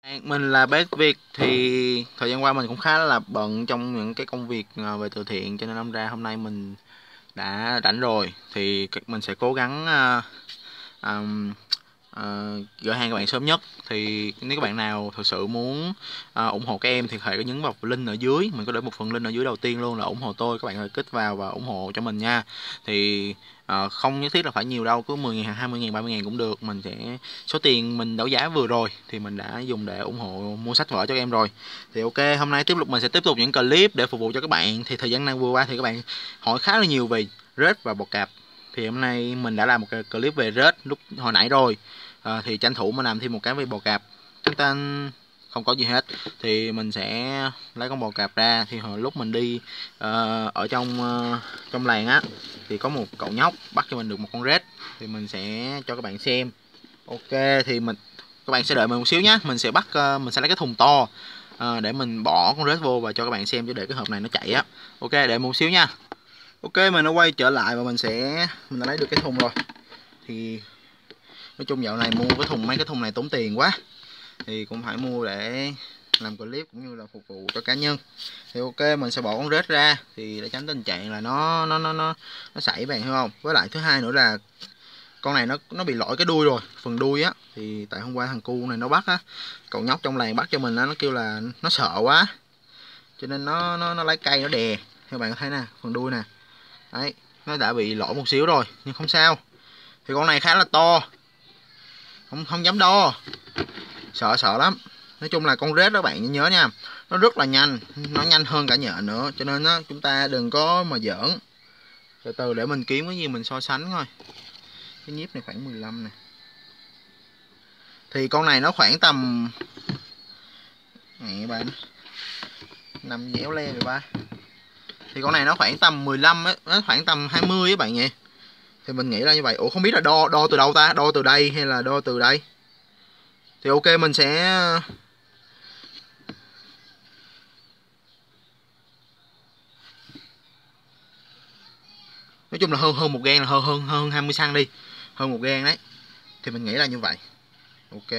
Mình là bác Việt. Thì thời gian qua mình cũng khá là bận trong những cái công việc về từ thiện, cho nên đâm ra hôm nay mình đã rảnh rồi thì mình sẽ cố gắng gửi hàng các bạn sớm nhất. Thì nếu các bạn nào thực sự muốn ủng hộ các em thì hãy nhấn vào link ở dưới, mình có để một phần link ở dưới đầu tiên luôn là ủng hộ tôi, các bạn hãy kích vào và ủng hộ cho mình nha. Thì không nhất thiết là phải nhiều đâu, cứ 10.000, 20.000, 30.000 cũng được. Mình sẽ số tiền mình đấu giá vừa rồi thì mình đã dùng để ủng hộ mua sách vở cho các em rồi. Thì ok, hôm nay mình sẽ tiếp tục những clip để phục vụ cho các bạn. Thì thời gian này vừa qua thì các bạn hỏi khá là nhiều về rết và bò cạp, thì hôm nay mình đã làm một cái clip về rết lúc hồi nãy rồi. Thì tranh thủ mình làm thêm một cái về bò cạp. Chúng ta không có gì hết thì mình sẽ lấy con bò cạp ra. Thì hồi lúc mình đi ở trong làng á, thì có một cậu nhóc bắt cho mình được một con rết, thì mình sẽ cho các bạn xem. Ok, thì các bạn sẽ đợi mình một xíu nhé. Mình sẽ lấy cái thùng to để mình bỏ con rết vô và cho các bạn xem, chứ để cái hộp này nó chạy á. Ok, đợi một xíu nha. Ok, mình đã quay trở lại và mình đã lấy được cái thùng rồi. Thì nói chung dạo này mua mấy cái thùng này tốn tiền quá, thì cũng phải mua để làm clip cũng như là phục vụ cho cá nhân. Thì ok, mình sẽ bỏ con rết ra thì để tránh tình trạng là nó sảy, bạn hiểu không? Với lại thứ hai nữa là con này nó bị lỗi cái đuôi rồi, phần đuôi á. Thì tại hôm qua thằng cu này nó bắt á, cậu nhóc trong làng bắt cho mình á, nó kêu là nó sợ quá, cho nên nó lấy cây nó đè. Theo bạn thấy nè, phần đuôi nè, đấy, nó đã bị lỗi một xíu rồi nhưng không sao. Thì con này khá là to, không dám đo, sợ lắm. Nói chung là con rết đó bạn nhớ nha, nó rất là nhanh, nó nhanh hơn cả nhện nữa, cho nên á chúng ta đừng có mà giỡn. Từ từ để mình kiếm cái gì mình so sánh thôi. Cái nhíp này khoảng 15 nè, thì con này nó khoảng tầm nè bạn, nằm dẻo le rồi ba. Thì con này nó khoảng tầm 15 ấy, nó khoảng tầm 20 á bạn nhỉ. Thì mình nghĩ là như vậy. Ủa không biết là đo từ đâu ta, đo từ đây hay là đo từ đây. Thì ok, mình sẽ nói chung là hơn một gang, là hơn 20 cm đi, hơn một gang đấy. Thì mình nghĩ là như vậy. Ok,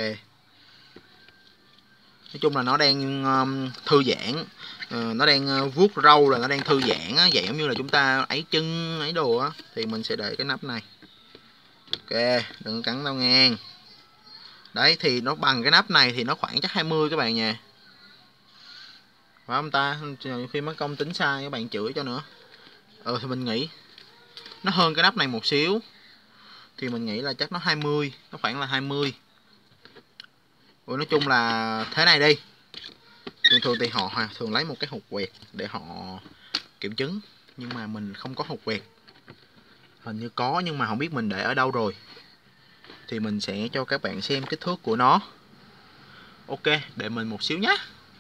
nói chung là nó đang thư giãn, nó đang vuốt râu, là nó đang thư giãn á, dạng giống như là chúng ta ấy chân ấy đồ á. Thì mình sẽ để cái nắp này. Ok, đừng cắn tao ngang. Đấy, thì nó bằng cái nắp này thì nó khoảng chắc 20 các bạn nha. Phải không ta? Nhiều khi mất công tính sai các bạn chửi cho nữa. Thì mình nghĩ nó hơn cái nắp này một xíu, thì mình nghĩ là chắc nó 20, nó khoảng là 20. Nói chung là thế này đi. Thường thì họ thường lấy một cái hột quẹt để họ kiểm chứng, nhưng mà mình không có hột quẹt. Hình như có nhưng mà không biết mình để ở đâu rồi. Thì mình sẽ cho các bạn xem kích thước của nó. Ok, để mình một xíu nhé.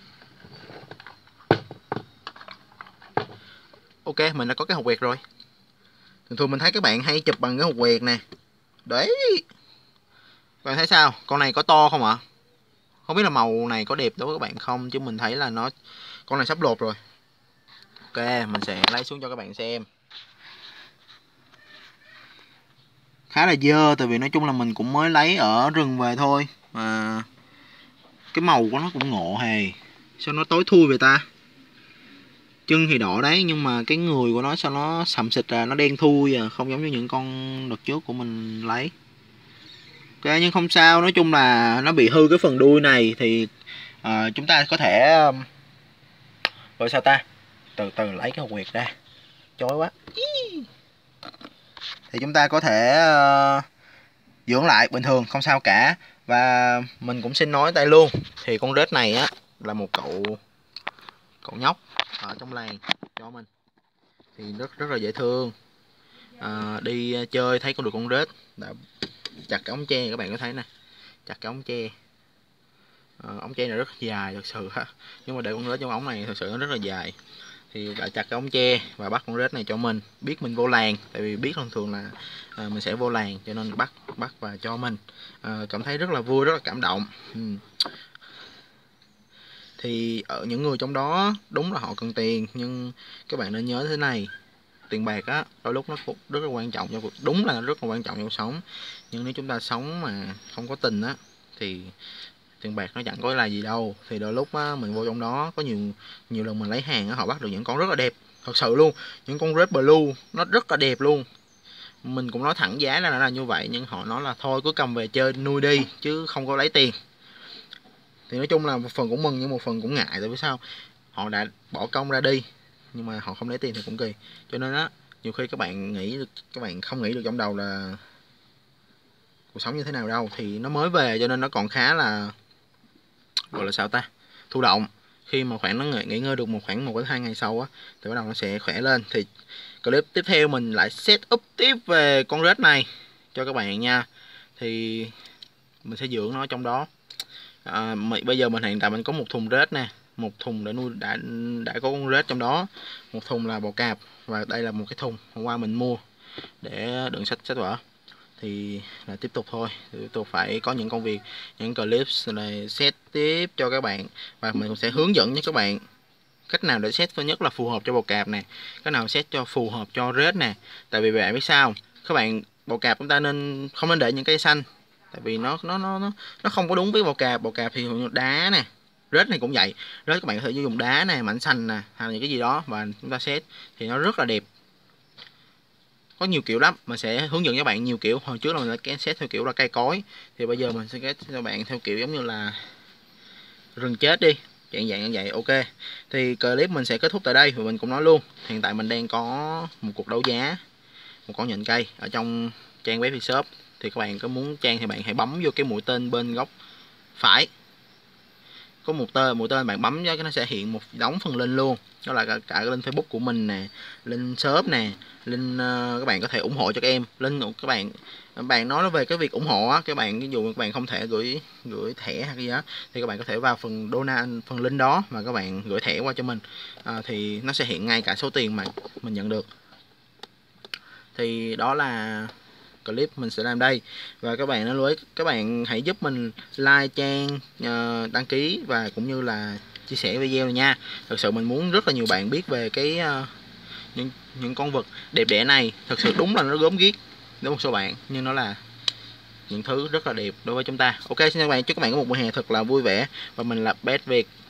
Ok, mình đã có cái hột quẹt rồi. Thường mình thấy các bạn hay chụp bằng cái hột quẹt nè. Đấy, các bạn thấy sao? Con này có to không ạ? Không biết là màu này có đẹp đối với các bạn không, chứ mình thấy là con này sắp lột rồi. Ok, mình sẽ lấy xuống cho các bạn xem. Khá là dơ, tại vì nói chung là mình cũng mới lấy ở rừng về thôi. Mà cái màu của nó cũng ngộ hề. Sao nó tối thui vậy ta? Chân thì đỏ đấy, nhưng mà cái người của nó sao nó sậm xịt ra, nó đen thui à, không giống như những con đợt trước của mình lấy. Ok, nhưng không sao, nói chung là nó bị hư cái phần đuôi này thì chúng ta có thể rồi sao ta, từ từ lấy cái hột quyệt ra, chói quá. Thì chúng ta có thể dưỡng lại bình thường, không sao cả. Và mình cũng xin nói tay luôn, thì con rết này á là một cậu nhóc ở trong làng cho mình, thì rất là dễ thương. Đi chơi thấy có được con rết đã chặt cái ống tre, các bạn có thấy nè, chặt cái ống tre. Ống tre này rất dài thật sự ha, nhưng mà để con rết trong ống này thật sự nó rất là dài. Thì đã chặt cái ống tre và bắt con rết này cho mình, biết mình vô làng, tại vì biết thường là mình sẽ vô làng, cho nên bắt và cho mình. Cảm thấy rất là vui, rất là cảm động. Thì ở những người trong đó đúng là họ cần tiền, nhưng các bạn nên nhớ thế này, tiền bạc á đôi lúc nó cũng rất là quan trọng trong cuộc, đúng là rất là quan trọng trong cuộc sống, nhưng nếu chúng ta sống mà không có tình á thì tiền bạc nó chẳng có là gì đâu. Thì đôi lúc á, mình vô trong đó có nhiều lần mình lấy hàng á, họ bắt được những con rất là đẹp thật sự luôn, những con red blue nó rất là đẹp luôn. Mình cũng nói thẳng giá là nó là như vậy, nhưng họ nói là thôi cứ cầm về chơi nuôi đi chứ không có lấy tiền. Thì nói chung là một phần cũng mừng nhưng một phần cũng ngại, tại vì sao họ đã bỏ công ra đi nhưng mà họ không lấy tiền thì cũng kỳ. Cho nên á, nhiều khi các bạn nghĩ được, các bạn không nghĩ được trong đầu là cuộc sống như thế nào đâu. Thì nó mới về cho nên nó còn khá là, gọi là sao ta, thụ động. Khi mà khoảng nó nghỉ ngơi được khoảng 1 đến 2 ngày sau á thì bắt đầu nó sẽ khỏe lên. Thì clip tiếp theo mình lại set up tiếp về con rết này cho các bạn nha. Thì mình sẽ dưỡng nó trong đó. Bây giờ mình hiện tại mình có một thùng rết nè, một thùng để nuôi, đã có con rết trong đó, một thùng là bò cạp, và đây là một cái thùng hôm qua mình mua để đựng sách vở. Thì là tiếp tục thôi, tiếp tục phải có những công việc, những clips này set tiếp cho các bạn, và mình cũng sẽ hướng dẫn cho các bạn cách nào để set thứ nhất là phù hợp cho bò cạp nè, cách nào set cho phù hợp cho rết nè. Tại vì bạn biết sao, các bạn bò cạp chúng ta không nên để những cây xanh, tại vì nó không có đúng với bò cạp. Bò cạp thì đá nè, rết này cũng vậy, rết các bạn có thể dùng đá này, mảnh xanh nè, hay là những cái gì đó và chúng ta set thì nó rất là đẹp. Có nhiều kiểu lắm, mình sẽ hướng dẫn cho bạn nhiều kiểu. Hồi trước là mình đã set theo kiểu là cây cối, thì bây giờ mình sẽ set cho bạn theo kiểu giống như là rừng chết đi, dạng như vậy. Ok, thì clip mình sẽ kết thúc tại đây. Và mình cũng nói luôn, hiện tại mình đang có một cuộc đấu giá một con nhện cây ở trong trang web shop. Thì các bạn có muốn trang thì bạn hãy bấm vô cái mũi tên bên góc phải, có một mũi tên bạn bấm cho cái nó sẽ hiện một đống phần link luôn. Đó là cả cái link Facebook của mình nè, link shop nè, link các bạn có thể ủng hộ cho các em. Link các bạn nói về cái việc ủng hộ á, các bạn ví dụ các bạn không thể gửi thẻ hay gì đó thì các bạn có thể vào phần donate, phần link đó mà các bạn gửi thẻ qua cho mình, thì nó sẽ hiện ngay cả số tiền mà mình nhận được. Thì đó là clip mình sẽ làm đây. Và các bạn lưu ý, các bạn hãy giúp mình like trang, đăng ký và cũng như là chia sẻ video này nha. Thật sự mình muốn rất là nhiều bạn biết về cái những con vật đẹp đẽ này. Thật sự đúng là nó gớm ghiếc đối với một số bạn, nhưng nó là những thứ rất là đẹp đối với chúng ta. Ok, xin chào các bạn, chúc các bạn có một mùa hè thật là vui vẻ. Và mình là Best Việt.